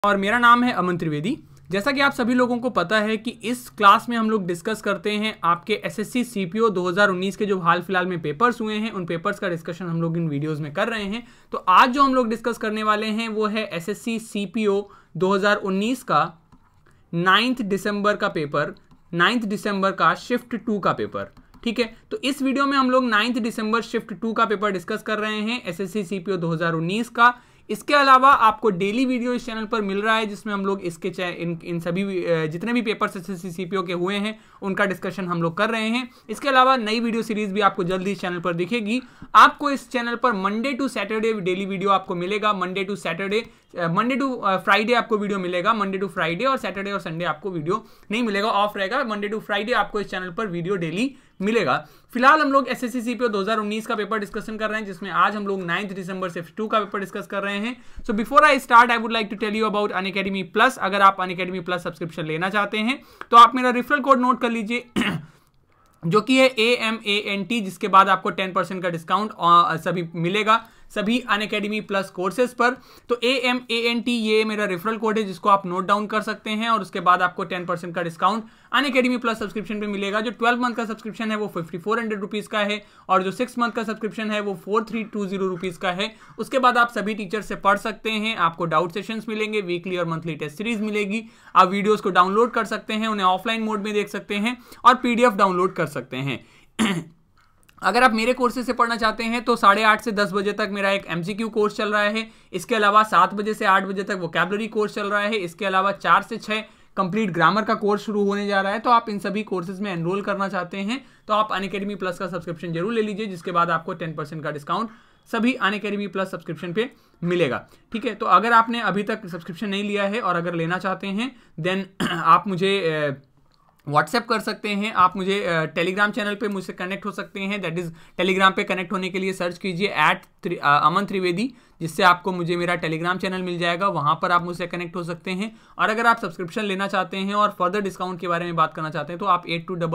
और मेरा नाम है अमन त्रिवेदी। जैसा कि आप सभी लोगों को पता है कि इस क्लास में हम लोग डिस्कस करते हैं आपके एसएससी सीपीओ 2019 के जो हाल फिलहाल में पेपर्स हुए हैं, उन पेपर्स का डिस्कशन हम लोग इन वीडियोस में कर रहे हैं। तो आज जो हम लोग डिस्कस करने वाले हैं वो है एसएससी सीपीओ 2019 का 9 दिसंबर का पेपर, 9 दिसंबर का शिफ्ट 2 का पेपर। ठीक है, तो इस वीडियो में हम लोग 9 दिसंबर शिफ्ट 2 का पेपर डिस्कस कर रहे हैं एसएससी सीपीओ 2019 का। इसके अलावा आपको डेली वीडियो इस चैनल पर मिल रहा है जिसमें हम लोग इसके इन सभी जितने भी पेपर्स एसएससी सीपीओ के हुए हैं उनका डिस्कशन हम लोग कर रहे हैं। इसके अलावा नई वीडियो सीरीज भी आपको जल्दी इस चैनल पर दिखेगी। आपको इस चैनल पर Monday to Saturday daily video आपको मिलेगा। मंडे टू फ्राइडे आपको वीडियो मिलेगा, मंडे टू फ्राइडे, और सैटरडे और संडे आपको वीडियो नहीं मिलेगा, ऑफ रहेगा। मंडे टू फ्राइडे आपको इस चैनल पर वीडियो डेली मिलेगा। फिलहाल हम लोग एसएससी सीपीओ 2019 का पेपर डिस्कशन कर रहे हैं जिसमें आज हम लोग 9 दिसंबर शिफ्ट 2 का पेपर डिस्कस कर रहे हैं। So before I start I would like to tell you about Unacademy plus. अगर आप अनअकैडमी प्लस सब्सक्रिप्शन लेना चाहते हैं तो आप मेरा रेफरल कोड नोट कर लीजिए जो कि है AMANT, जिसके बाद आपको 10% का डिस्काउंट सभी मिलेगा सभी अनअकैडमी प्लस कोर्सेज पर। तो AMANT ये मेरा रेफरल कोड है जिसको आप नोट डाउन कर सकते हैं, और उसके बाद आपको 10% का डिस्काउंट अनअकैडमी प्लस सब्सक्रिप्शन पे मिलेगा। जो 12 मंथ का सब्सक्रिप्शन है वो 5400 रुपीज़ का है, और जो 6 मंथ का सब्सक्रिप्शन है वो 4320 रुपीज़ का है। उसके बाद आप सभी टीचर से पढ़ सकते हैं, आपको डाउट सेशंस मिलेंगे, वीकली और मंथली टेस्ट सीरीज मिलेगी। आप वीडियोज़ को डाउनलोड कर सकते हैं, उन्हें ऑफलाइन मोड में देख सकते हैं और PDF डाउनलोड कर सकते हैं। अगर आप मेरे कोर्सेज से पढ़ना चाहते हैं तो 8:30 से 10 बजे तक मेरा एक MCQ कोर्स चल रहा है। इसके अलावा 7 बजे से 8 बजे तक वोकैबुलरी कोर्स चल रहा है। इसके अलावा 4 से 6 कंप्लीट ग्रामर का कोर्स शुरू होने जा रहा है। तो आप इन सभी कोर्सेज में एनरोल करना चाहते हैं तो आप अनअकैडमी प्लस का सब्सक्रिप्शन जरूर ले लीजिए, जिसके बाद आपको 10% का डिस्काउंट सभी अनअकैडमी प्लस सब्सक्रिप्शन पे मिलेगा। ठीक है, तो अगर आपने अभी तक सब्सक्रिप्शन नहीं लिया है और अगर लेना चाहते हैं देन आप मुझे व्हाट्सएप कर सकते हैं, आप मुझे टेलीग्राम चैनल पे मुझसे कनेक्ट हो सकते हैं। दैट इज टेलीग्राम पे कनेक्ट होने के लिए सर्च कीजिए @अमन त्रिवेदी, जिससे आपको मुझे मेरा टेलीग्राम चैनल मिल जाएगा, वहां पर आप मुझसे कनेक्ट हो सकते हैं। और अगर आप सब्सक्रिप्शन लेना चाहते हैं और फर्दर डिस्काउंट के बारे में बात करना चाहते हैं तो आप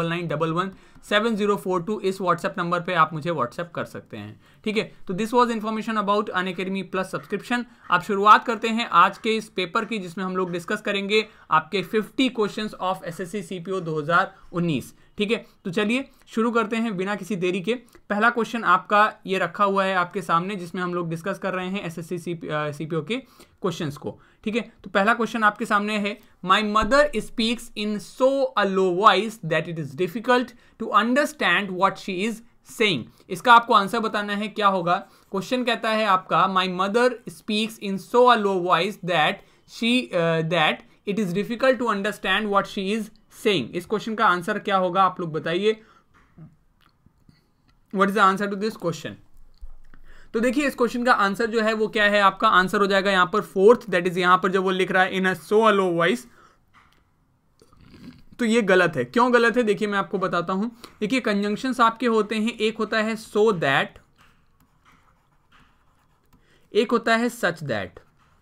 8299117042 इस व्हाट्सएप नंबर पर आप मुझे व्हाट्सएप कर सकते हैं। ठीक है, तो this was information about Unacademy plus subscription. आप शुरुआत करते हैं आज के इस पेपर की, जिसमें हम लोग डिस्कस करेंगे आपके 50 क्वेश्चंस ऑफ एसएससी सीपीओ 2019। ठीक है, तो चलिए शुरू करते हैं बिना किसी देरी के। पहला क्वेश्चन आपका ये रखा हुआ है आपके सामने, जिसमें हम लोग डिस्कस कर रहे हैं एसएससी सीपीओ के क्वेश्चंस को। ठीक है, तो पहला क्वेश्चन आपके सामने है, my mother speaks in so a low voice that it is difficult to understand what she is saying. इसका आपको आंसर बताना है क्या होगा। क्वेश्चन कहता है आपका, my mother speaks in so a low voice that it is difficult to understand what she is saying. इस क्वेश्चन का आंसर क्या होगा आप लोग बताइए। What is the answer to this question. तो देखिए इस क्वेश्चन का आंसर जो है वो क्या है, आपका आंसर हो जाएगा यहाँ पर 4th, दैट इज यहाँ पर जब वो लिख रहा है इन अ सो अ लो वॉइस, तो ये गलत है। क्यों गलत है देखिए मैं आपको बताता हूं। देखिए कंजंक्शंस आपके होते हैं, एक होता है सो दैट, एक होता है सच दैट।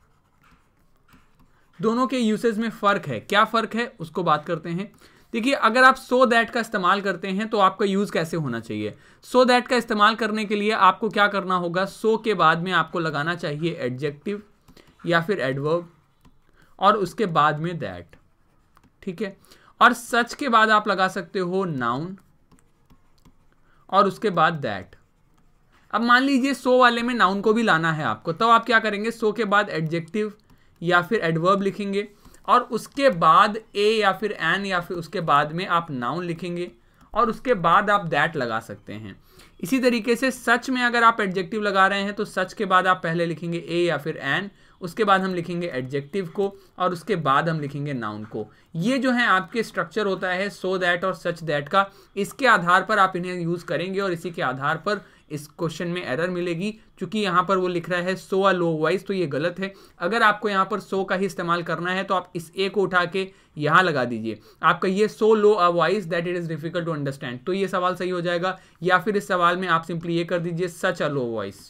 दोनों के यूसेज में फर्क है। क्या फर्क है उसको बात करते हैं। देखिए अगर आप सो दैट का इस्तेमाल करते हैं तो आपका यूज कैसे होना चाहिए। सो दैट का इस्तेमाल करने के लिए आपको क्या करना होगा, सो के बाद में आपको लगाना चाहिए एडजेक्टिव या फिर एडवर्ब, और उसके बाद में दैट। ठीक है, और सच के बाद आप लगा सकते हो नाउन और उसके बाद दैट। अब मान लीजिए सो वाले में नाउन को भी लाना है आपको, तो आप क्या करेंगे, सो के बाद एडजेक्टिव या फिर एडवर्ब लिखेंगे, और उसके बाद ए या फिर एन या फिर उसके बाद में आप नाउन लिखेंगे, और उसके बाद आप दैट लगा सकते हैं। इसी तरीके से सच में अगर आप एडजेक्टिव लगा रहे हैं तो सच के बाद आप पहले लिखेंगे ए या फिर एन, उसके बाद हम लिखेंगे एडजेक्टिव को, और उसके बाद हम लिखेंगे नाउन को। ये जो है आपके स्ट्रक्चर होता है सो दैट और सच दैट का। इसके आधार पर आप इन्हें यूज करेंगे और इसी के आधार पर इस क्वेश्चन में एरर मिलेगी, क्योंकि यहाँ पर वो लिख रहा है सो अ लो वॉइस, तो ये गलत है। अगर आपको यहाँ पर सो का ही इस्तेमाल करना है तो आप इस ए को उठा के यहाँ लगा दीजिए। आपका ये so low a voice that it is difficult to understand, तो ये सवाल सही हो जाएगा। या फिर इस सवाल में आप सिंपली ये कर दीजिए सच अ लो वॉइस।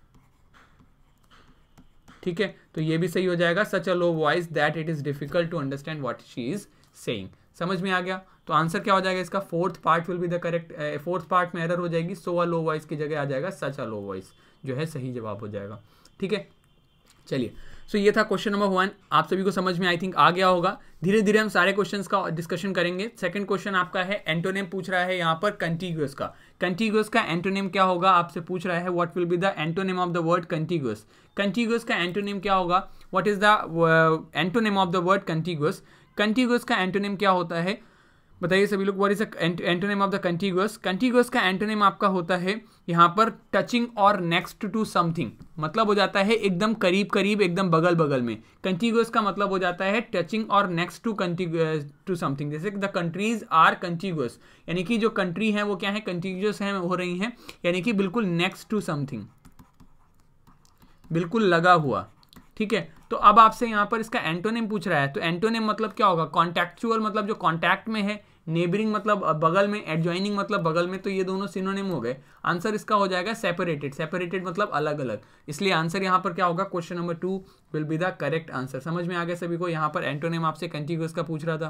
ठीक है, तो ये भी सही हो जाएगा, such a low voice that it is difficult to understand what she is saying. समझ में आ गया। तो आंसर क्या हो जाएगा इसका, 4th part will be the correct. 4th part में एरर हो जाएगी, सो अ लो वॉइस की जगह आ जाएगा सच अ लो वॉइस, जो है सही जवाब हो जाएगा। ठीक है, चलिए सो ये था क्वेश्चन नंबर 1, आप सभी को समझ में आई थिंक आ गया होगा। धीरे धीरे हम सारे क्वेश्चंस का डिस्कशन करेंगे। सेकंड क्वेश्चन आपका है एंटोनिम पूछ रहा है यहाँ पर कंटीग्यूअस का। कंटीग्यूअस का एंटोनिम क्या होगा आपसे पूछ रहा है, what will be the antonym of the word contiguous. Contiguous का एंटोनिम क्या होगा, what is the antonym of the word contiguous. Contiguous का एंटोनिम क्या होता है बताइए सभी लोग, what is the antonym of the contiguous. Contiguous का एंटोनिम आपका होता है यहाँ पर टचिंग और नेक्स्ट टू समथिंग, मतलब हो जाता है एकदम करीब करीब, एकदम बगल बगल में। कंटीग्यूअस का मतलब हो जाता है टचिंग और नेक्स्ट टू समथिंग। जैसे द कंट्रीज आर कंटीग्यूअस, यानी कि जो कंट्री है वो क्या है, कंटीग्यूअस है, हो रही हैं, यानी कि बिल्कुल नेक्स्ट टू समथिंग, बिल्कुल लगा हुआ। ठीक है, तो अब आपसे यहाँ पर इसका एंटोनिम पूछ रहा है, तो एंटोनिम मतलब क्या होगा, कॉन्टेक्चुअल मतलब जो कॉन्टैक्ट में है, नेबरिंग मतलब बगल में, एडजॉइनिंग मतलब बगल में, तो ये दोनों सिनोनिम हो गए। आंसर इसका हो जाएगा सेपरेटेड। सेपरेटेड मतलब अलग अलग, इसलिए आंसर यहाँ पर क्या होगा, question number 2 will be the correct answer. समझ में आ गया सभी को, यहाँ पर एंटोनिम आपसे कंटीग्यूअस का पूछ रहा था।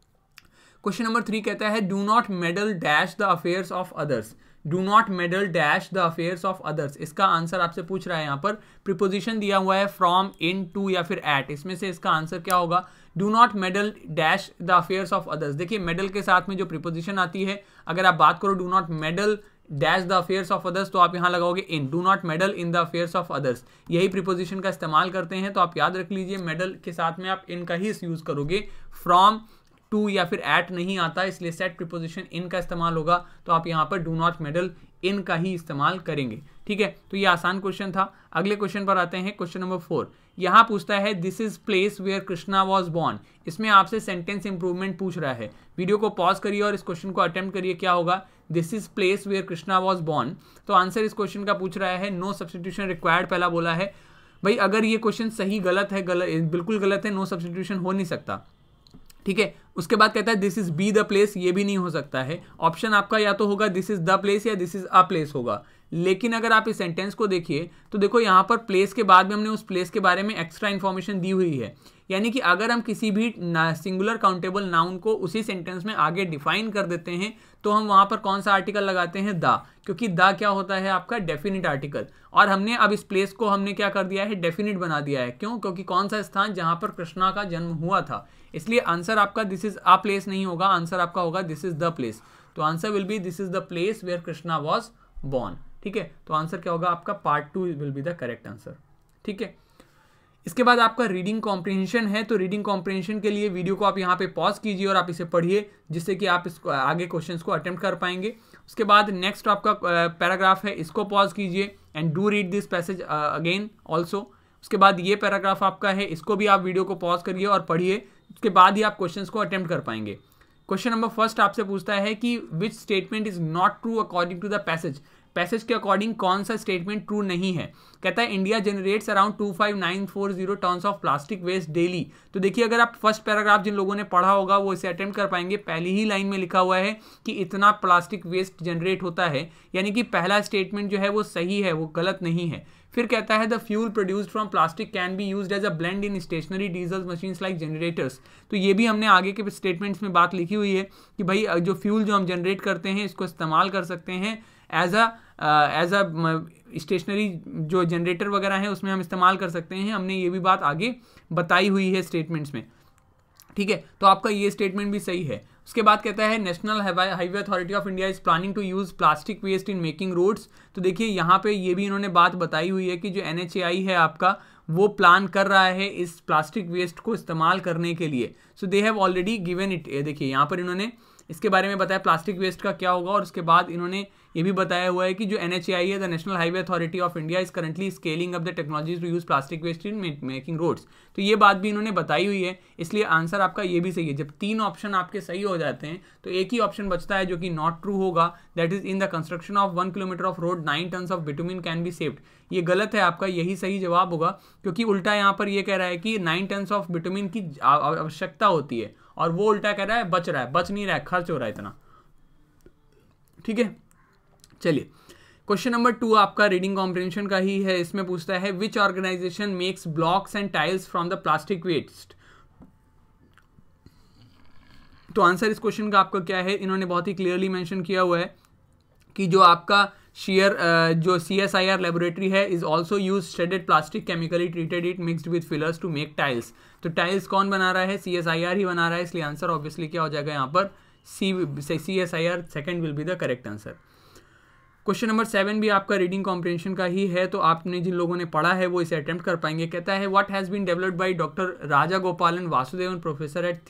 क्वेश्चन नंबर 3 कहता है do not meddle dash the affairs of others. Do not meddle dash the affairs of others, इसका आंसर आपसे पूछ रहा है। यहाँ पर प्रीपोजिशन दिया हुआ है फ्रॉम, इन, टू या फिर एट, इसमें से इसका आंसर क्या होगा, do not meddle dash the affairs of others. देखिए मेडल के साथ में जो प्रीपोजिशन आती है, अगर आप बात करो do not meddle dash the affairs of others, तो आप यहाँ लगाओगे in, do not meddle in the affairs of others, यही प्रीपोजिशन का इस्तेमाल करते हैं। तो आप याद रख लीजिए मेडल के साथ में आप इन का ही यूज करोगे, फ्रॉम, टू या फिर एट नहीं आता, इसलिए सेट प्रीपोजिशन इन का इस्तेमाल होगा। तो आप यहाँ पर डू नॉट मेडल इन का ही इस्तेमाल करेंगे। ठीक है, तो ये आसान क्वेश्चन था। अगले क्वेश्चन पर आते हैं, क्वेश्चन नंबर 4। यहाँ पूछता है this is place where Krishna was born. इसमें आपसे सेंटेंस इंप्रूवमेंट पूछ रहा है। वीडियो को पॉज करिए और इस क्वेश्चन को अटेम्प्ट करिए, क्या होगा, this is place where Krishna was born. तो आंसर इस क्वेश्चन का पूछ रहा है नो सब्स्टिट्यूशन रिक्वायर्ड, पहला बोला है। भाई अगर ये क्वेश्चन सही गलत है, बिल्कुल गलत है, नो सब्स्टिट्यूशन हो नहीं सकता। ठीक है, उसके बाद कहता है this is be the place, ये भी नहीं हो सकता है। ऑप्शन आपका या तो होगा दिस इज द प्लेस या दिस इज अ प्लेस होगा। लेकिन अगर आप इस सेंटेंस को देखिए तो देखो यहाँ पर प्लेस के बाद में हमने उस प्लेस के बारे में एक्स्ट्रा इन्फॉर्मेशन दी हुई है, यानी कि अगर हम किसी भी सिंगुलर काउंटेबल नाउन को उसी सेंटेंस में आगे डिफाइन कर देते हैं तो हम वहाँ पर कौन सा आर्टिकल लगाते हैं, द, क्योंकि द क्या होता है आपका डेफिनिट आर्टिकल। और हमने अब इस प्लेस को हमने क्या कर दिया है, डेफिनिट बना दिया है। क्यों, क्योंकि कौन सा स्थान जहाँ पर कृष्णा का जन्म हुआ था, इसलिए आंसर आपका दिस इज अ प्लेस नहीं होगा, आंसर आपका होगा दिस इज द प्लेस। तो answer will be this is the place where Krishna was born. ठीक है, तो आंसर क्या होगा आपका, part 2 will be the correct answer. ठीक है, इसके बाद आपका रीडिंग कॉम्प्रिहेंशन है। तो रीडिंग कॉम्प्रिहेंशन के लिए वीडियो को आप यहाँ पे पॉज कीजिए और आप इसे पढ़िए, जिससे कि आप इसको आगे क्वेश्चंस को अटेम्प्ट कर पाएंगे। उसके बाद नेक्स्ट आपका पैराग्राफ है, इसको पॉज कीजिए and do read this passage again also. उसके बाद ये पैराग्राफ आपका है, इसको भी आप वीडियो को पॉज करिए और पढ़िए, उसके बाद ही आप क्वेश्चंस को अटेम्प्ट कर पाएंगे। क्वेश्चन नंबर 1 आपसे पूछता है कि which statement is not true according to the passage. Passage के अकॉर्डिंग कौन सा स्टेटमेंट ट्रू नहीं है। कहता है India generates around 25940 tons of plastic waste daily. तो देखिए अगर आप फर्स्ट पैराग्राफ जिन लोगों ने पढ़ा होगा वो इसे अटेम्प्ट कर पाएंगे। पहली ही लाइन में लिखा हुआ है कि इतना प्लास्टिक वेस्ट जनरेट होता है, यानी कि पहला स्टेटमेंट जो है वो सही है, वो गलत नहीं है। फिर कहता है the fuel produced from plastic can be used as a blend in stationary diesel machines like generators. तो ये भी हमने आगे के स्टेटमेंट्स में बात लिखी हुई है कि भाई जो फ्यूल जो हम जनरेट करते हैं इसको इस्तेमाल कर सकते हैं एज अ स्टेशनरी जो जनरेटर वगैरह है उसमें हम इस्तेमाल कर सकते हैं। हमने ये भी बात आगे बताई हुई है स्टेटमेंट्स में। ठीक है, तो आपका ये स्टेटमेंट भी सही है। उसके बाद कहता है national highway authority of India is planning to use plastic waste in making roads. तो देखिए यहाँ पे ये भी इन्होंने बात बताई हुई है कि जो NHAI है आपका वो प्लान कर रहा है इस प्लास्टिक वेस्ट को इस्तेमाल करने के लिए। So they have already given it. देखिए यहाँ पर इन्होंने इसके बारे में बताया प्लास्टिक वेस्ट का क्या होगा, और उसके बाद इन्होंने ये भी बताया हुआ है कि जो NHAI है the national highway authority of India is currently scaling up the technologies to use plastic waste in making roads. तो ये बात भी इन्होंने बताई हुई है, इसलिए आंसर आपका ये भी सही है। जब 3 ऑप्शन आपके सही हो जाते हैं तो एक ही ऑप्शन बचता है जो कि नॉट ट्रू होगा, that is in the construction of 1 kilometre of road 9 tons of bitumen can be saved. ये गलत है आपका, यही सही जवाब होगा, क्योंकि उल्टा यहाँ पर ये कह रहा है कि 9 टन्स ऑफ बिटुमिन की आवश्यकता होती है और वो उल्टा कह रहा है बच रहा है, बच नहीं रहा है, खर्च हो रहा है इतना। ठीक है, चलिए क्वेश्चन नंबर 2 आपका रीडिंग कॉम्प्रिहेंशन का ही है। इसमें पूछता है which organisation makes blocks and tiles from the plastic waste. तो आंसर इस क्वेश्चन का आपका क्या है, इन्होंने बहुत ही क्लियरली मेंशन किया हुआ है कि जो आपका शेयर जो CSIR लेबोरेटरी है is also use shredded plastic chemically treated it mixed with fillers to make tiles. तो टाइल्स कौन बना रहा है? CSIR ही बना रहा है, इसलिए आंसर ऑब्वियसली क्या हो जाएगा यहाँ पर CSIR second will be the correct answer. Question number 7 भी आपका रीडिंग कॉम्प्रिहेंशन का ही है, तो आपने जिन लोगों ने पढ़ा है वो इसे अटेम्प्ट कर पाएंगे। कहता है what has been developed by doctor Raja Gopalan Vasudevan professor at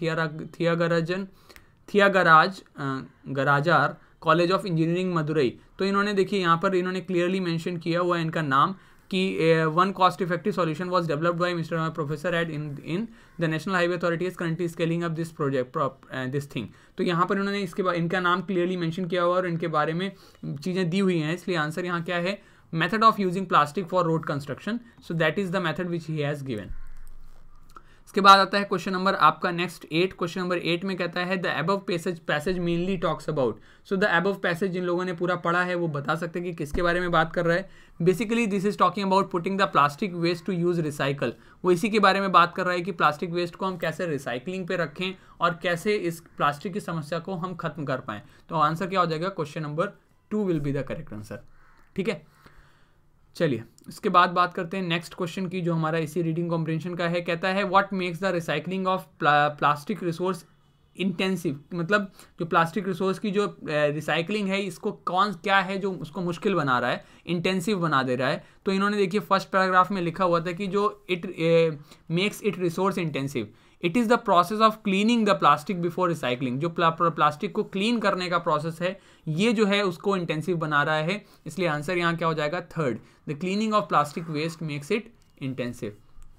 Thiagarajar college of engineering Madurai. तो इन्होंने देखिए यहाँ पर इन्होंने क्लियरली मेंशन किया हुआ है इनका नाम कि one cost effective solution was developed by mister professor at in the national highway authority is currently scaling up this project this thing. तो यहाँ पर इन्होंने इसके बाद इनका नाम क्लियरली मेंशन किया हुआ और इनके बारे में चीज़ें दी हुई हैं, इसलिए आंसर यहाँ क्या है? Method of using plastic for road construction. So that is the method which he has given. इसके बाद आता है क्वेश्चन नंबर आपका नेक्स्ट 8। क्वेश्चन नंबर 8 में कहता है the above passage mainly talks about. So the above passage जिन लोगों ने पूरा पढ़ा है वो बता सकते हैं कि किसके बारे में बात कर रहा है। Basically this is talking about putting the plastic waste to use recycle. वो इसी के बारे में बात कर रहा है कि प्लास्टिक वेस्ट को हम कैसे रिसाइकलिंग पे रखें और कैसे इस प्लास्टिक की समस्या को हम खत्म कर पाएँ। तो आंसर क्या हो जाएगा? Question number 2 will be the correct answer. ठीक है, चलिए इसके बाद बात करते हैं नेक्स्ट क्वेश्चन की, जो हमारा इसी रीडिंग कॉम्प्रिहेंशन का है। कहता है what makes the recycling of plastic resource intensive. मतलब जो प्लास्टिक रिसोर्स की जो रिसाइकलिंग है इसको क्या है जो उसको मुश्किल बना रहा है, इंटेंसिव बना दे रहा है। तो इन्होंने देखिए फर्स्ट पैराग्राफ में लिखा हुआ था कि जो it makes it resource intensive, it is the process of cleaning the plastic before recycling. जो प्लास्टिक को क्लीन करने का प्रोसेस है ये जो है उसको इंटेंसिव बना रहा है, इसलिए आंसर यहाँ क्या हो जाएगा? Third, the cleaning of plastic waste makes it intensive.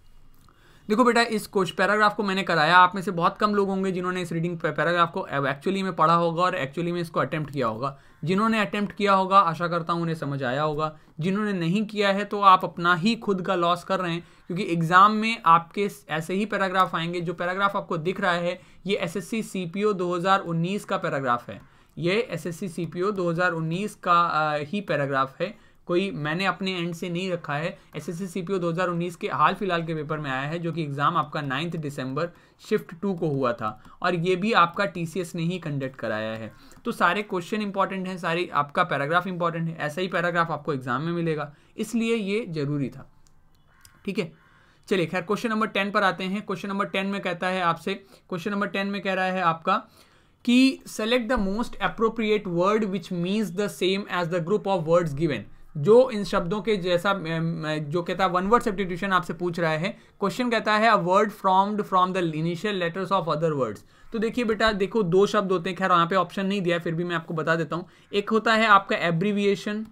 देखो बेटा इस पैराग्राफ को मैंने कराया, आप में से बहुत कम लोग होंगे जिन्होंने इस रीडिंग पैराग्राफ को एक्चुअली में पढ़ा होगा और एक्चुअली में इसको अटेम्प्ट किया होगा। जिन्होंने अटेम्प्ट किया होगा आशा करता हूँ उन्हें समझ आया होगा, जिन्होंने नहीं किया है तो आप अपना ही खुद का लॉस कर रहे हैं, क्योंकि एग्जाम में आपके ऐसे ही पैराग्राफ आएंगे। जो पैराग्राफ आपको दिख रहा है ये SSC CPO 2019 का पैराग्राफ है, ये SSC CPO 2019 का ही पैराग्राफ है, कोई मैंने अपने एंड से नहीं रखा है। SSC CPO 2019 के हाल फिलहाल के पेपर में आया है, जो कि एग्जाम आपका 9 दिसंबर Shift-2 को हुआ था और ये भी आपका TCS ने ही कंडक्ट कराया है। तो सारे क्वेश्चन इंपॉर्टेंट हैं, सारी आपका पैराग्राफ इंपॉर्टेंट है, ऐसा ही पैराग्राफ आपको एग्जाम में मिलेगा, इसलिए ये जरूरी था। ठीक है, चलिए खैर क्वेश्चन नंबर 10 पर आते हैं। क्वेश्चन नंबर 10 में कहता है आपसे, क्वेश्चन नंबर 10 में कह रहा है आपका कि select the most appropriate word which means the same as the group of words given. जो इन शब्दों के जैसा जो कहता है वन वर्ड सब्स्टिट्यूशन आपसे पूछ रहा है। क्वेश्चन कहता है a word formed from the initial letters of other words. तो देखिए बेटा देखो दो शब्द होते हैं, खैर यहाँ पे ऑप्शन नहीं दिया फिर भी मैं आपको बता देता हूँ। एक होता है आपका एब्रीविएशन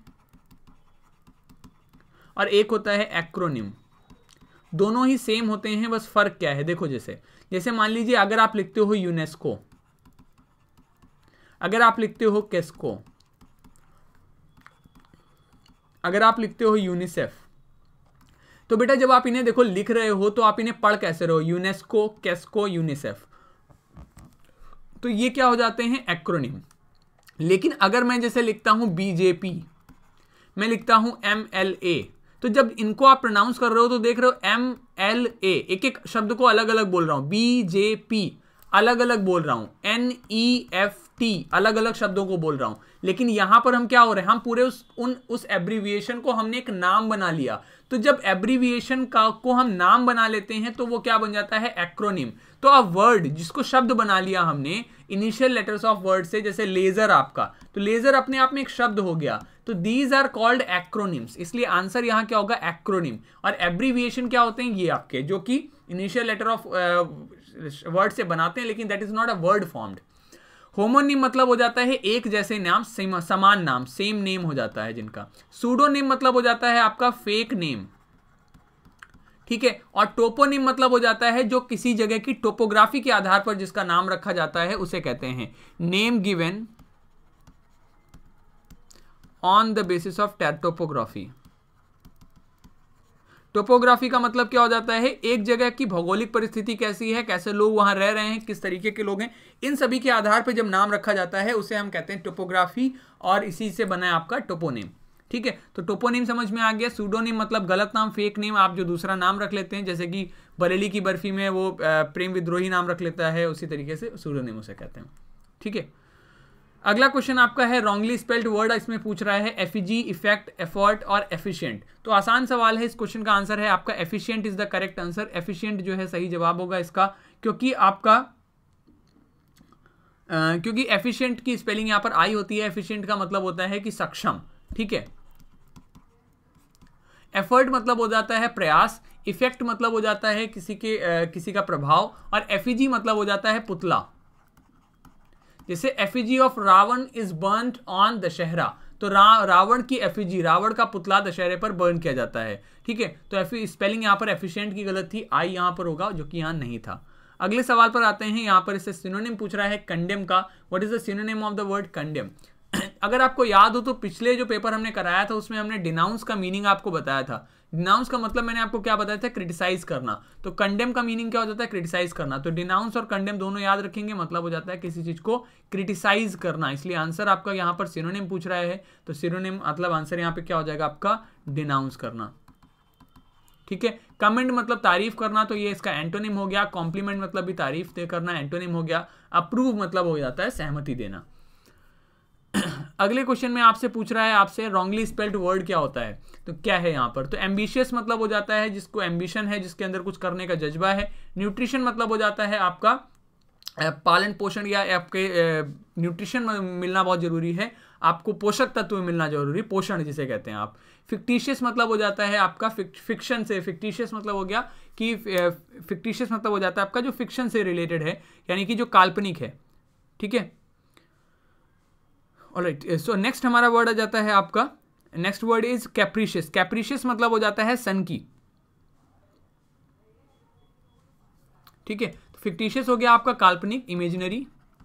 और एक होता है एक्रोनिम। दोनों ही सेम होते हैं, बस फर्क क्या है देखो, जैसे मान लीजिए अगर आप लिखते हो यूनेस्को, अगर आप लिखते हो केस्को, अगर आप लिखते हो यूनिसेफ, तो बेटा जब आप इन्हें देखो लिख रहे हो तो आप इन्हें पढ़ कैसे रहे हो? UNESCO, KESCO, UNICEF. तो ये क्या हो जाते हैं? एक्रोनिम। लेकिन अगर मैं जैसे लिखता हूं बीजेपी, मैं लिखता हूं MLA, तो जब इनको आप प्रोनाउंस कर रहे हो तो देख रहे हो MLA, एक एक शब्द को अलग अलग बोल रहा हूं। BJP अलग अलग बोल रहा हूं, NEFT अलग अलग शब्दों को बोल रहा हूं। लेकिन यहां पर हम क्या हो रहे हैं, हम पूरे उस एब्रीविएशन को हमने एक नाम बना लिया। तो जब एब्रीविएशन को हम नाम बना लेते हैं तो वो क्या बन जाता है? एक्रोनिम। तो अब वर्ड जिसको शब्द बना लिया हमने इनिशियल लेटर्स ऑफ वर्ड से, जैसे लेजर आपका, तो लेजर अपने आप में एक शब्द हो गया, तो दीज आर कॉल्ड एक्रोनिम्स। इसलिए आंसर यहां क्या होगा? एक्रोनिम। और एब्रीविएशन क्या होते हैं? ये आपके जो कि इनिशियल लेटर ऑफ वर्ड से बनाते हैं, लेकिन that is not a word formed. Homonym मतलब हो जाता है एक जैसे नाम, समान नाम, सेम नेम हो जाता है जिनका। सूडोनिम मतलब हो जाता है आपका फेक नेम, ठीक है। और टोपोनिम मतलब हो जाता है जो किसी जगह की टोपोग्राफी के आधार पर जिसका नाम रखा जाता है उसे कहते हैं name given on the basis of topography. Topography का मतलब क्या हो जाता है? एक जगह की भौगोलिक परिस्थिति कैसी है, कैसे लोग वहां रह रहे हैं, किस तरीके के लोग हैं, इन सभी के आधार पर जब नाम रखा जाता है उसे हम कहते हैं टोपोग्राफी, और इसी से बना है आपका टोपोनिम, ठीक है। तो टोपोनिम समझ में आ गया। सूडोनिम मतलब गलत नाम, फेक नेम, आप जो दूसरा नाम रख लेते हैं, जैसे कि बरेली की बर्फी में वो प्रेम विद्रोही नाम रख लेता है, उसी तरीके से सूडोनिम उसे कहते हैं, ठीक है। अगला क्वेश्चन आपका है रॉन्गली स्पेल्ड वर्ड, इसमें पूछ रहा है एफिजी, इफेक्ट, एफर्ट और एफिशिएंट। तो आसान सवाल है, इस क्वेश्चन का आंसर है आपका efficient is the correct answer. Efficient जो है सही जवाब होगा इसका, क्योंकि एफिशिएंट की स्पेलिंग यहां पर आई होती है। एफिशिएंट का मतलब होता है कि सक्षम, ठीक है। एफर्ट मतलब हो जाता है प्रयास, इफेक्ट मतलब हो जाता है किसी का प्रभाव, और एफिजी मतलब हो जाता है पुतला। जैसे effigy of Ravan is burned on Dussehra, तो रावण की एफिजी, रावण का पुतला दशहरे पर बर्न किया जाता है, ठीक है। तो स्पेलिंग यहां पर एफिशिएंट की गलत थी, आई यहां पर होगा जो कि यहां नहीं था। अगले सवाल पर आते हैं, यहां पर इससे सिनोनिम पूछ रहा है कंडेम का। What is the synonym of the word condemn? अगर आपको याद हो तो पिछले जो पेपर हमने कराया था उसमें हमने डिनाउंस का मीनिंग आपको बताया था। डिनाउंस का मतलब मैंने आपको क्या बताया था? क्रिटिसाइज करना। तो कंडेम का मीनिंग क्या हो जाता है? क्रिटिसाइज करना। तो डिनाउंस और कंडेम दोनों याद रखेंगे, मतलब हो जाता है किसी चीज को क्रिटिसाइज करना। इसलिए आंसर आपका यहाँ पर सिनोनिम पूछ रहा है, तो सिनोनिम मतलब आंसर यहाँ पे क्या हो जाएगा आपका? डिनाउंस करना, ठीक है। कमेंट मतलब तारीफ करना, तो ये इसका एंटोनिम हो गया। कॉम्प्लीमेंट मतलब भी तारीफ करना, एंटोनिम हो गया। अप्रूव मतलब हो जाता है सहमति देना। अगले क्वेश्चन में आपसे पूछ रहा है आपसे रॉन्गली स्पेल्ड वर्ड क्या होता है, तो क्या है यहाँ पर? तो एम्बिशियस मतलब हो जाता है जिसको एम्बिशन है, जिसके अंदर कुछ करने का जज्बा है। न्यूट्रिशन मतलब हो जाता है आपका पालन पोषण, या आपके न्यूट्रिशन मिलना बहुत जरूरी है, आपको पोषक तत्व मिलना जरूरी, पोषण जिसे कहते हैं आप। फिक्टिशियस मतलब हो जाता है आपका फिक्शन से, फिक्टिशियस मतलब हो गया कि फिक्टिशियस मतलब हो जाता है आपका जो फिक्शन से रिलेटेड है, यानी कि जो काल्पनिक है, ठीक है। ऑलराइट, सो नेक्स्ट हमारा वर्ड आ जाता है आपका, next word is capricious. Capricious मतलब हो जाता है सन की, ठीक है। तो फिक्टिशियस हो गया आपका काल्पनिक, इमेजिनरी,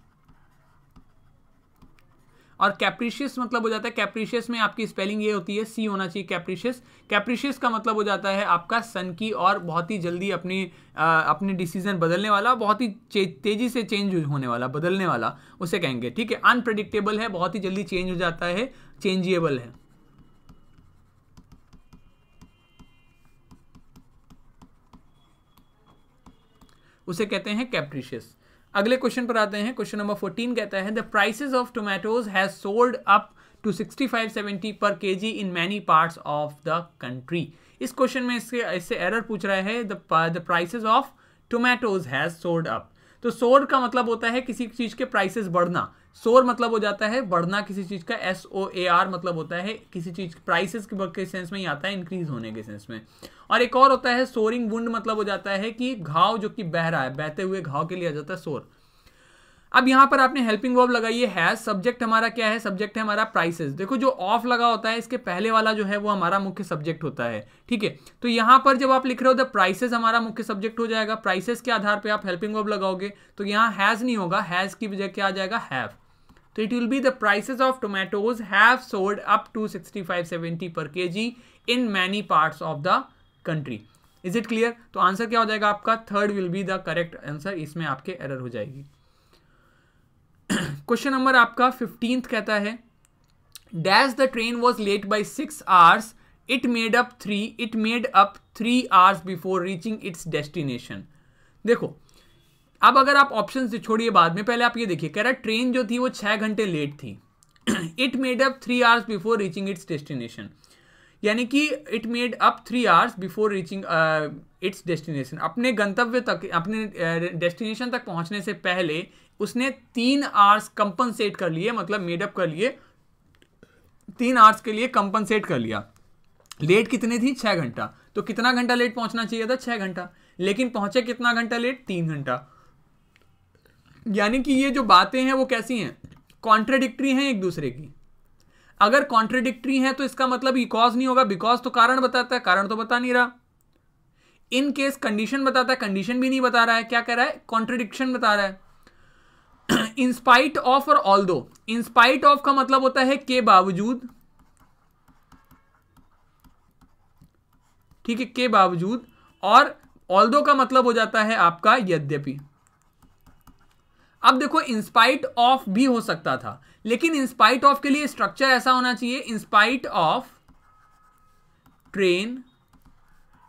और कैप्रिशियस मतलब हो जाता है, कैप्रिशियस में आपकी स्पेलिंग ये होती है, सी होना चाहिए कैप्रिशियस। कैप्रिशियस का मतलब हो जाता है आपका सन की, और बहुत ही जल्दी अपनी डिसीजन बदलने वाला, बहुत ही तेजी से चेंज होने वाला, बदलने वाला उसे कहेंगे, ठीक है। अनप्रेडिक्टेबल है, बहुत ही जल्दी चेंज हो जाता है, चेंजेबल है, उसे कहते हैं कैप्रिशियस। अगले क्वेश्चन पर आते हैं, क्वेश्चन नंबर 14 कहता है the prices of tomatoes has sold up to 65-70 per KG in many parts of the country. इस क्वेश्चन में इससे एरर पूछ रहा है, the prices of tomatoes has sold up. तो सोर का मतलब होता है किसी चीज के प्राइसेस बढ़ना, सोर मतलब हो जाता है बढ़ना किसी चीज का, SOAR मतलब होता है किसी चीज प्राइसेस के सेंस में ही आता है, इंक्रीज होने के सेंस में। और एक और होता है सोरिंग वुंड, मतलब हो जाता है कि घाव जो कि बह रहा है, बहते हुए घाव के लिए आ जाता है सोर। अब यहां पर आपने हेल्पिंग वर्ब लगाई है हैज, सब्जेक्ट हमारा क्या है? सब्जेक्ट है हमारा प्राइसेस। देखो जो ऑफ लगा होता है इसके पहले वाला जो है वो हमारा मुख्य सब्जेक्ट होता है, ठीक है। तो यहां पर जब आप लिख रहे हो द प्राइसेस हमारा मुख्य सब्जेक्ट हो जाएगा, प्राइसेस के आधार पर आप हेल्पिंग वर्ब लगाओगे, तो यहां हैज नहीं होगा, हैज की वजह क्या आ जाएगा? हैव। तो it will be the prices of tomatoes have sold up to 65-70 per KG in many parts of the country. Is it clear? तो आंसर क्या हो जाएगा आपका? Third will be the correct answer, इसमें आपके एरर हो जाएगी। क्वेश्चन नंबर आपका 15 कहता है dash the train was late by 6 hours, it made up 3 hours before reaching its destination. देखो अब अगर आप ऑप्शन से छोड़िए बाद में, पहले आप ये देखिए, कह रहा है ट्रेन जो थी वो 6 घंटे लेट थी। It made up 3 hours before reaching its destination, यानी कि it made up 3 hours before reaching its destination. अपने गंतव्य तक, अपने डेस्टिनेशन तक पहुंचने से पहले उसने 3 hours कंपनसेट कर लिए, मतलब मेडअप कर लिए, 3 hours के लिए कंपनसेट कर लिया। लेट कितनी थी? 6 घंटा। तो कितना घंटा लेट पहुंचना चाहिए था? 6 घंटा। लेकिन पहुंचे कितना घंटा लेट? 3 घंटा। यानी कि ये जो बातें हैं वो कैसी हैं? कॉन्ट्राडिक्टरी हैं एक दूसरे की। अगर कॉन्ट्राडिक्टरी हैं तो इसका मतलब बिकॉज नहीं होगा, बिकॉज तो कारण बताता है, कारण तो बता नहीं रहा। इन केस कंडीशन बताता है, कंडीशन भी नहीं बता रहा है, क्या कह रहा है? कॉन्ट्राडिक्शन बता रहा है। इन स्पाइट ऑफ और ऑल्दो, इन स्पाइट ऑफ का मतलब होता है के बावजूद, ठीक है, के बावजूद, और ऑल्दो का मतलब हो जाता है आपका यद्यपि। अब देखो इंस्पाइट ऑफ भी हो सकता था, लेकिन इंस्पाइट ऑफ के लिए स्ट्रक्चर ऐसा होना चाहिए, in spite of train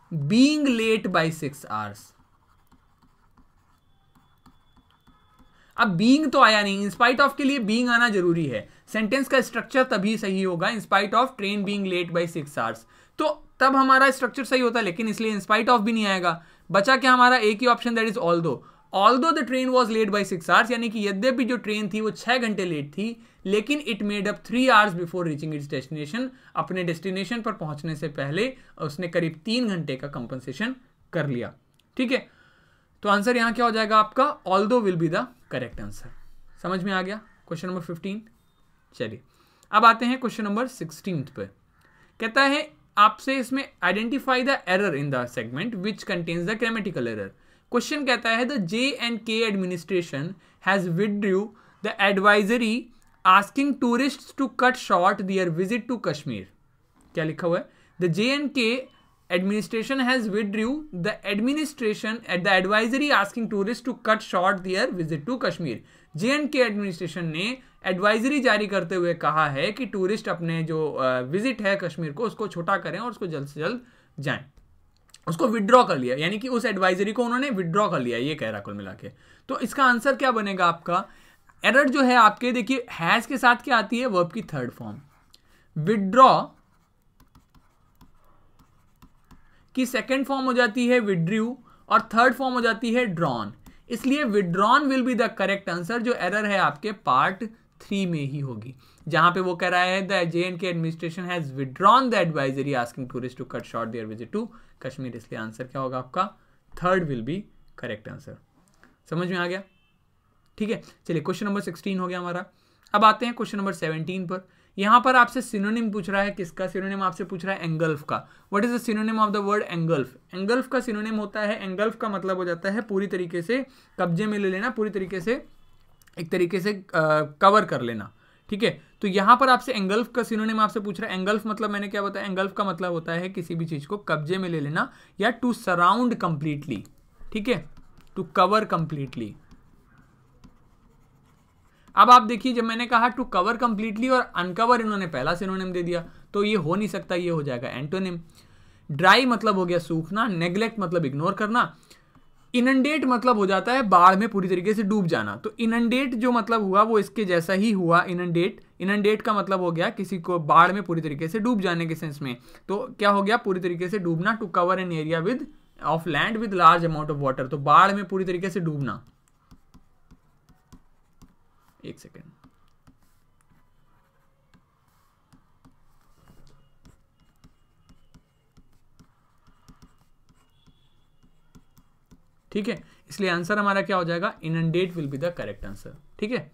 being late by 6 hours। अब बीइंग तो आया नहीं, इंस्पाइट ऑफ के लिए बीइंग आना जरूरी है। सेंटेंस का स्ट्रक्चर तभी सही होगा, in spite of train being late by 6 hours, तो तब हमारा स्ट्रक्चर सही होता है, लेकिन इसलिए इंस्पाइट ऑफ भी नहीं आएगा। बचा क्या हमारा, एक ही option, that is although the train was late by 6 hours, यानी कि यद्यपि जो ट्रेन थी वो 6 घंटे लेट थी, लेकिन it made up 3 hours before reaching its destination, अपने डेस्टिनेशन पर पहुंचने से पहले उसने करीब 3 घंटे का कंपनसेशन कर लिया। ठीक है, तो आंसर यहां क्या हो जाएगा आपका, although will be the correct answer. समझ में आ गया क्वेश्चन नंबर 15। चलिए अब आते हैं क्वेश्चन नंबर 16 पे। कहता है आपसे इसमें identify the error in the segment which contains the grammatical error. Question कहता है the J&K administration has withdrew the advisory asking tourists to cut short their visit to Kashmir. क्या लिखा हुआ है, the J&K administration has withdrew the advisory asking tourists to cut short their visit to Kashmir। J&K administration ने advisory जारी करते हुए कहा है कि टूरिस्ट अपने जो विजिट है कश्मीर को उसको छोटा करें और उसको जल्द से जल्द जाएं। उसको विड्रॉ कर लिया, यानी कि उस एडवाइजरी को उन्होंने विड्रॉ कर लिया, ये कह रहा कुल मिला के। तो इसका आंसर क्या बनेगा आपका, एरर जो है आपके, देखिए हैज के साथ क्या आती है, वर्ब की थर्ड फॉर्म, विड्रॉ की सेकेंड फॉर्म हो जाती है विड्रू, और थर्ड फॉर्म हो जाती है ड्रॉन, इसलिए withdrawn will be the correct answer. जो एरर है आपके पार्ट 3 में ही होगी, जहां पे वो कह रहा है the J&K administration has withdrawn the advisory asking tourist to cut short their visit to Kashmir, इसलिए आंसर क्या होगा आपका, third will be correct answer. समझ में आ गया, ठीक है। चलिए क्वेश्चन नंबर 16 हो गया हमारा। अब आते हैं क्वेश्चन नंबर 17 पर। यहां पर आपसे सिनोनिम पूछ रहा है, किसका सिनोनिम आपसे पूछ रहा है, एंगल्फ का। What is the synonym of the word engulf. Engulf का सिनोनिम होता है, एंगल्फ का मतलब हो जाता है पूरी तरीके से कब्जे में ले लेना, पूरी तरीके से एक तरीके से कवर कर लेना, ठीक है। तो यहां पर आपसे एंगल्फ का सिनोनिम आपसे पूछ रहा है। एंगल्फ मतलब मैंने क्या बताया, एंगल्फ का मतलब होता है किसी भी चीज को कब्जे में ले लेना या टू सराउंड कंप्लीटली, ठीक है, टू कवर कंप्लीटली। अब आप देखिए, जब मैंने कहा टू कवर कंप्लीटली और अनकवर इन्होंने पहला सिनोनिम दे दिया, तो ये हो नहीं सकता, ये हो जाएगा एंटोनिम। ड्राई मतलब हो गया सूखना, नेग्लेक्ट मतलब इग्नोर करना, इनंडेट मतलब हो जाता है बाढ़ में पूरी तरीके से डूब जाना। तो इनंडेट जो मतलब हुआ वो इसके जैसा ही हुआ, इनंडेट का मतलब हो गया किसी को बाढ़ में पूरी तरीके से डूब जाने के सेंस में। तो क्या हो गया, पूरी तरीके से डूबना, to cover an area with of land with large amount of water, तो बाढ़ में पूरी तरीके से डूबना। एक सेकेंड, ठीक है, इसलिए आंसर हमारा क्या हो जाएगा, inundate will be the correct answer, ठीक है।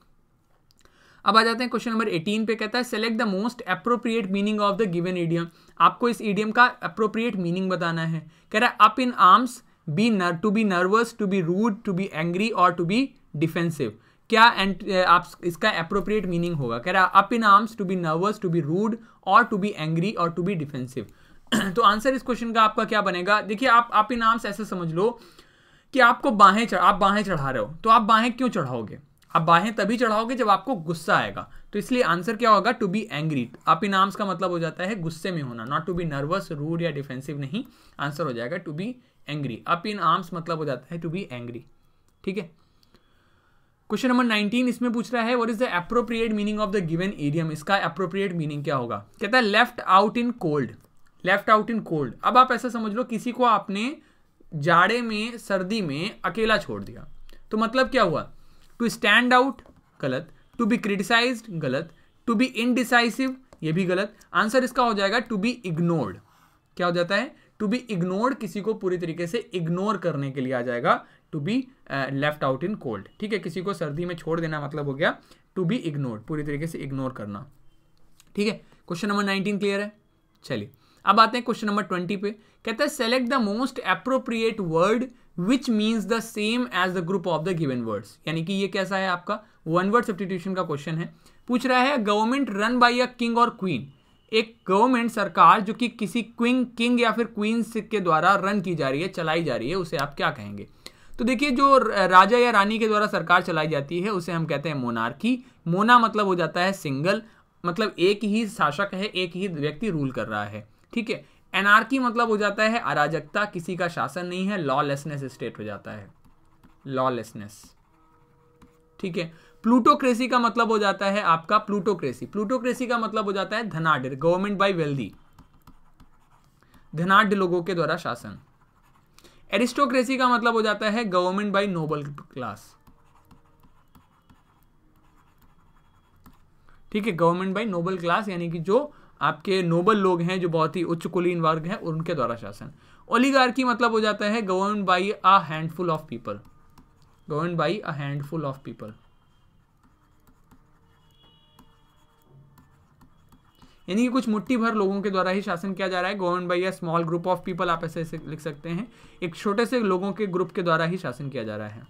अब आ जाते हैं क्वेश्चन नंबर 18 पे। कहता है select the most appropriate meaning of the given idiom. आपको इस इडियम का अप्रोप्रिएट मीनिंग बताना है। कह रहा है up in arms, to be nervous, to be rude, to be angry और टू बी डिफेंसिव। क्या आप इसका अप्रोप्रिएट मीनिंग होगा। कह रहा है up in arms, to be nervous, to be rude और टू बी एंग्री और टू बी डिफेंसिव। तो आंसर इस क्वेश्चन का आपका क्या बनेगा, देखिए आप अप इन आर्म्स ऐसे समझ लो कि आपको आप बाहें चढ़ा रहे हो, तो आप बाहें क्यों चढ़ाओगे, आप बाहें तभी चढ़ाओगे जब आपको गुस्सा आएगा, तो इसलिए आंसर क्या होगा, to be angry. Up in arms का मतलब हो जाता है गुस्से में होना, not to be nervous, rude या डिफेंसिव नहीं, आंसर हो जाएगा to be angry. Up in arms मतलब हो जाता है टू बी एंग्री, ठीक है। क्वेश्चन नंबर 19 इसमें पूछ रहा है what is the appropriate meaning of the given idiom. इसका एप्रोप्रिएट मीनिंग क्या होगा। कहता है left out in cold, left out in cold. अब आप ऐसा समझ लो किसी को आपने जाड़े में, सर्दी में अकेला छोड़ दिया, तो मतलब क्या हुआ, टू स्टैंड आउट गलत, टू बी क्रिटिसाइज्ड गलत, टू बी इनडिसाइसिव ये भी गलत। आंसर इसका हो जाएगा टू बी इग्नोर्ड। क्या हो जाता है, टू बी इग्नोर्ड, किसी को पूरी तरीके से इग्नोर करने के लिए आ जाएगा to be left out in cold, ठीक है। किसी को सर्दी में छोड़ देना मतलब हो गया टू बी इग्नोर्ड, पूरी तरीके से इग्नोर करना, ठीक है। क्वेश्चन नंबर 19 क्लियर है। चलिए अब आते हैं क्वेश्चन नंबर 20 पे। कहता है select the most appropriate word which means the same as the group of the given words. यानी कि ये कैसा है आपका वन वर्ड सब्स्टिट्यूशन का क्वेश्चन है। पूछ रहा है government run by a king और क्वीन, एक गवर्नमेंट सरकार जो कि किसी किंग या फिर क्वीन के द्वारा रन की जा रही है, चलाई जा रही है, उसे आप क्या कहेंगे। तो देखिए जो राजा या रानी के द्वारा सरकार चलाई जाती है उसे हम कहते हैं मोनार्की। मोना मतलब हो जाता है सिंगल, मतलब एक ही शासक है, एक ही व्यक्ति रूल कर रहा है, ठीक है। एनार्की मतलब हो जाता है अराजकता, किसी का शासन नहीं है, लॉलेसनेस स्टेट हो जाता है, लॉलेसनेस, ठीक है। प्लूटोक्रेसी का मतलब हो जाता है आपका प्लूटोक्रेसी, प्लूटोक्रेसी का मतलब हो जाता है धनाढ़, गवर्नमेंट बाय वेल्दी, धनाढ़ लोगों के द्वारा शासन। एरिस्टोक्रेसी का मतलब हो जाता है गवर्नमेंट बाय नोबल क्लास, ठीक है, गवर्नमेंट बाय नोबल क्लास यानी कि जो आपके नोबल लोग हैं, जो बहुत ही उच्च कुलीन वर्ग हैं, उनके द्वारा शासन। ओलिगार्की मतलब हो जाता है government by a handful of people, government by a handful of people, यानी कि कुछ मुट्ठी भर लोगों के द्वारा ही शासन किया जा रहा है। Government by a small group of people, आप ऐसे लिख सकते हैं, एक छोटे से लोगों के ग्रुप के द्वारा ही शासन किया जा रहा है,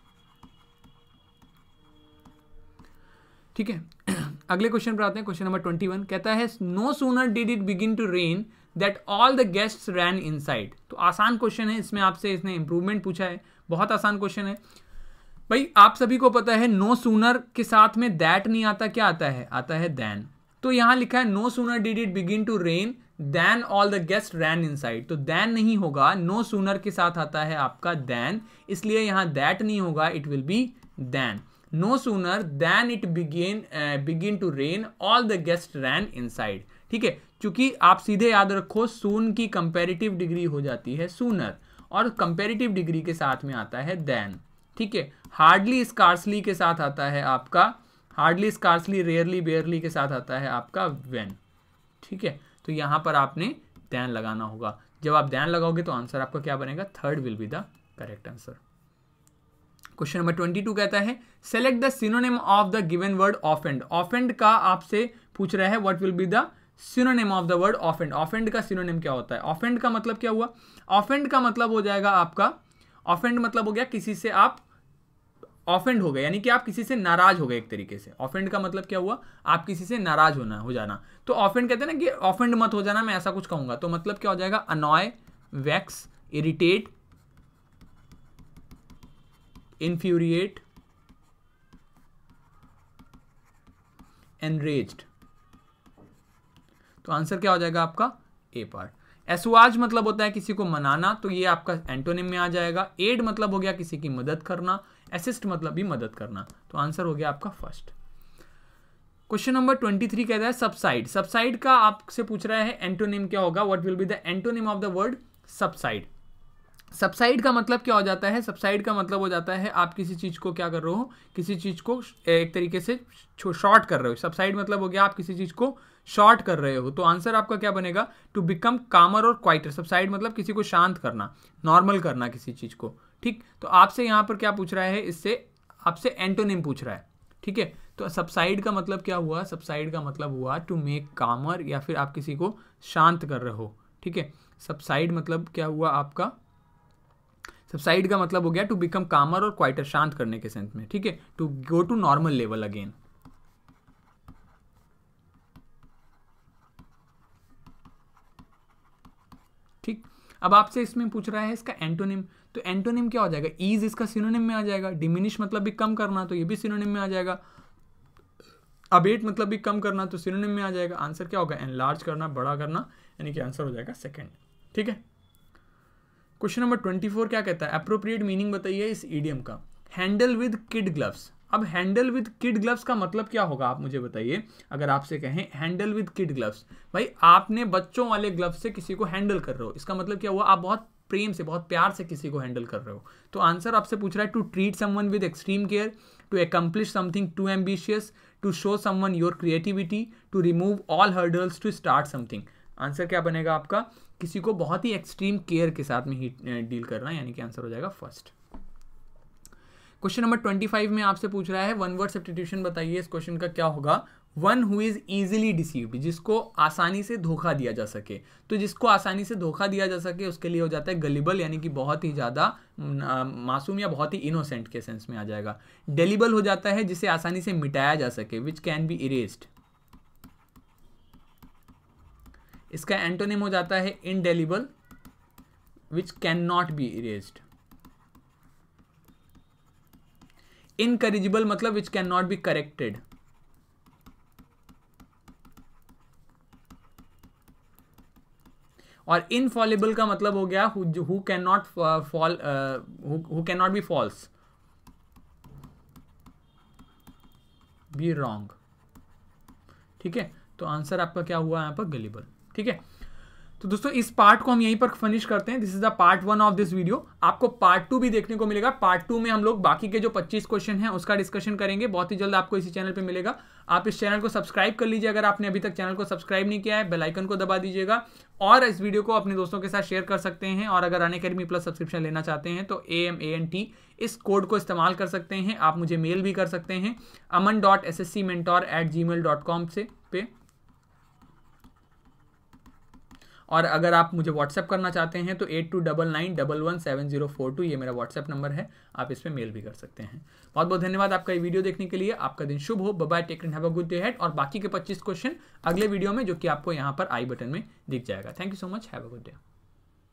ठीक है। अगले क्वेश्चन पर आते हैं, क्वेश्चन नंबर 21 कहता है no sooner did it begin to rain that all the guests ran inside. तो आसान क्वेश्चन है, इसमें आपसे इसने इंप्रूवमेंट पूछा है, बहुत आसान क्वेश्चन है भाई। आप सभी को पता है नो सूनर के साथ में दैट नहीं आता, क्या आता है, आता है देन। तो यहां लिखा है no sooner did it begin to rain then all the guest ran inside, तो देन नहीं होगा, नो सूनर के साथ आता है आपका देन, इसलिए यहां दैट नहीं होगा, it will be then. No sooner then it begin to rain all the guest ran inside, ठीक है। चूंकि आप सीधे याद रखो सून की कंपेरेटिव डिग्री हो जाती है सूनर, और कंपेरेटिव डिग्री के साथ में आता है देन, ठीक है। हार्डली स्कार्सली के साथ आता है आपका, हार्डली स्कार्सली रेयरली बेयरली के साथ आता है आपका व्हेन, ठीक है। तो यहां पर आपने देन लगाना होगा। जब आप देन लगाओगे तो आंसर आपका क्या बनेगा, third will be the correct answer. Question number 22 कहता है select the synonym of the given word offend. Offend का आपसे पूछ रहा है what will be the synonym of the word offend. Offend का सिनोनिम क्या होता है, ऑफेंड का मतलब क्या हुआ, ऑफेंड का मतलब हो जाएगा आपका, ऑफेंड मतलब हो गया किसी से आप ऑफेंड हो गए, यानी कि आप किसी से नाराज हो गए एक तरीके से। ऑफेंड का मतलब क्या हुआ, आप किसी से नाराज हो जाना। तो ऑफेंड कहते हैं ना कि ऑफेंड मत हो जाना, मैं ऐसा कुछ कहूंगा, तो मतलब क्या हो जाएगा, annoy, vex, irritate, infuriate, enraged। तो आंसर क्या हो जाएगा आपका ए पार्ट। एसुआज मतलब होता है किसी को मनाना, तो ये आपका एंटोनिम में आ जाएगा। एड मतलब हो गया किसी की मदद करना, असिस्ट मतलब भी मदद करना, तो आंसर हो गया आपका फर्स्ट। क्वेश्चन नंबर 23 कहता है सबसाइड। सबसाइड का आपसे पूछ रहा है एंटोनिम क्या होगा, what will be the antonym of the word subside. Subside का मतलब क्या हो जाता है, सबसाइड का मतलब हो जाता है आप किसी चीज को क्या कर रहे हो, किसी चीज को एक तरीके से शॉर्ट कर रहे हो। सबसाइड मतलब हो गया आप किसी चीज को शॉर्ट कर रहे हो, तो आंसर आपका क्या बनेगा, टू बिकम कामर और क्वाइटर। सबसाइड मतलब किसी को शांत करना, नॉर्मल करना किसी चीज को, ठीक। तो आपसे यहां पर क्या पूछ रहा है, इससे आपसे एंटोनिम पूछ रहा है, ठीक है। तो सबसाइड का मतलब क्या हुआ, सबसाइड का मतलब हुआ टू मेक कामर, या फिर आप किसी को शांत कर रहे हो, ठीक है। सबसाइड मतलब क्या हुआ आपका, सबसाइड का मतलब हो गया टू बिकम कामर और क्वाइटर, शांत करने के सेंस में, ठीक है, to go to normal level again. ठीक, अब आपसे इसमें पूछ रहा है इसका एंटोनिम, तो एंटोनिम क्या हो जाएगा, ईज इसका सिनोनिम में आ जाएगा। डिमिनिश मतलब भी कम करना, तो ये भी सिनोनिम में आ जाएगा। अबेट मतलब भी कम करना, तो सिनोनिम में आ जाएगा। आंसर क्या होगा, एनलार्ज करना, बड़ा करना, यानी कि आंसर हो जाएगा सेकंड, ठीक है। क्वेश्चन नंबर 24 क्या कहता है, अप्रोप्रिएट मीनिंग बताइए इस इडियम का। Handle with kid gloves. अब हैंडल विद किड ग्लव्स का मतलब क्या होगा, आप मुझे बताइए। अगर आपसे कहें हैंडल विद किड ग्लव्स, भाई आपने बच्चों वाले ग्लव्स से किसी को हैंडल कर रहे हो, इसका मतलब क्या हुआ, आप बहुत प्रेम से, बहुत प्यार से किसी को हैंडल कर रहे हो। तो आंसर आपसे पूछ रहा है to treat someone with extreme care, to accomplish something too ambitious, to show someone your creativity, to remove all hurdles, to start something. Answer क्या बनेगा आपका, किसी को बहुत ही एक्सट्रीम केयर के साथ में ही डील करना, यानी कि आंसर हो जाएगा फर्स्ट। क्वेश्चन नंबर 25 में आपसे पूछ रहा है वन वर्ड सब्स्टिट्यूशन बताइए। इस क्वेश्चन का क्या होगा, one who is easily deceived, जिसको आसानी से धोखा दिया जा सके। तो जिसको आसानी से धोखा दिया जा सके उसके लिए हो जाता है गलिबल, यानी कि बहुत ही ज़्यादा मासूम या बहुत ही इनोसेंट के सेंस में आ जाएगा। डेलिबल हो जाता है जिसे आसानी से मिटाया जा सके, विच कैन बी इरेज्ड। इसका एंटोनिम हो जाता है indelible, which can not be erased. Incorrigible मतलब which can not be corrected. और इनफॉलेबल का मतलब हो गया who can not fall, who can not be false. Be wrong. ठीक है, तो आंसर आपका क्या हुआ यहाँ पर? गलिबल। ठीक है, तो दोस्तों इस पार्ट को हम यहीं पर फिनिश करते हैं। This is the part 1 of this video. आपको पार्ट 2 भी देखने को मिलेगा। पार्ट 2 में हम लोग बाकी के जो 25 क्वेश्चन हैं उसका डिस्कशन करेंगे, बहुत ही जल्द आपको इसी चैनल पे मिलेगा। आप इस चैनल को सब्सक्राइब कर लीजिए अगर आपने अभी तक चैनल को सब्सक्राइब नहीं किया है, बेल आइकन को दबा दीजिएगा और इस वीडियो को अपने दोस्तों के साथ शेयर कर सकते हैं। और अगर अनअकैडमी प्लस सब्सक्रिप्शन लेना चाहते हैं तो AMANT इस कोड को इस्तेमाल कर सकते हैं। आप मुझे मेल भी कर सकते हैं aman.sscmentor@gmail.com से पे। और अगर आप मुझे व्हाट्सएप करना चाहते हैं तो 8299117042 ये मेरा व्हाट्सएप नंबर है, आप इस पर मेल भी कर सकते हैं। बहुत बहुत धन्यवाद आपका ये वीडियो देखने के लिए। आपका दिन शुभ हो। Bye bye, take care, have a good day ahead. और बाकी के 25 क्वेश्चन अगले वीडियो में, जो कि आपको यहाँ पर आई बटन में दिख जाएगा। Thank you so much, have a good day.